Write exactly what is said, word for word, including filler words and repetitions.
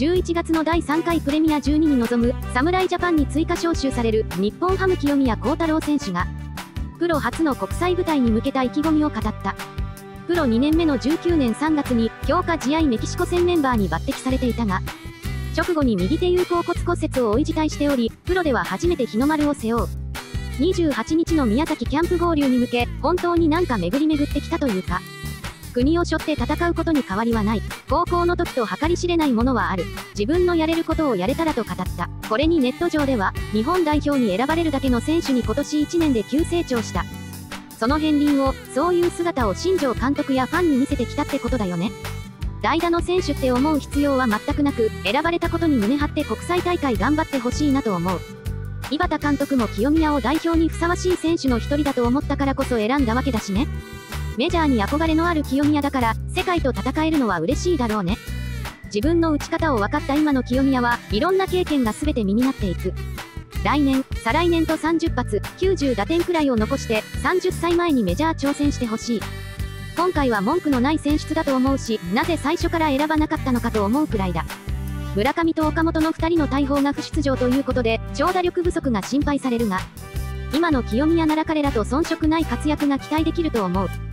じゅういちがつのだいさんかいプレミアじゅうにに臨む侍ジャパンに追加招集される日本ハム清宮幸太郎選手が、プロ初の国際舞台に向けた意気込みを語った。プロにねんめのじゅうきゅうねんさんがつに強化試合メキシコ戦メンバーに抜擢されていたが、直後に右手有鉤骨骨折を負い辞退しており、プロでは初めて日の丸を背負う。にじゅうはちにちの宮崎キャンプ合流に向け、本当になんか巡り巡ってきたというか、国を背負って戦うことに変わりはない。高校の時と計り知れないものはある。自分のやれることをやれたらと語った。これにネット上では、日本代表に選ばれるだけの選手に今年いちねんで急成長した。その片鱗を、そういう姿を新庄監督やファンに見せてきたってことだよね。代打の選手って思う必要は全くなく、選ばれたことに胸張って国際大会頑張ってほしいなと思う。井端監督も清宮を代表にふさわしい選手の一人だと思ったからこそ選んだわけだしね。メジャーに憧れのある清宮だから、世界と戦えるのは嬉しいだろうね。自分の打ち方を分かった今の清宮は、いろんな経験が全て身になっていく。来年、再来年とさんじゅっぱつ、きゅうじゅうだてんくらいを残して、さんじゅっさいまえにメジャー挑戦してほしい。今回は文句のない選出だと思うし、なぜ最初から選ばなかったのかと思うくらいだ。村上と岡本のふたりの大砲が不出場ということで、長打力不足が心配されるが、今の清宮なら彼らと遜色ない活躍が期待できると思う。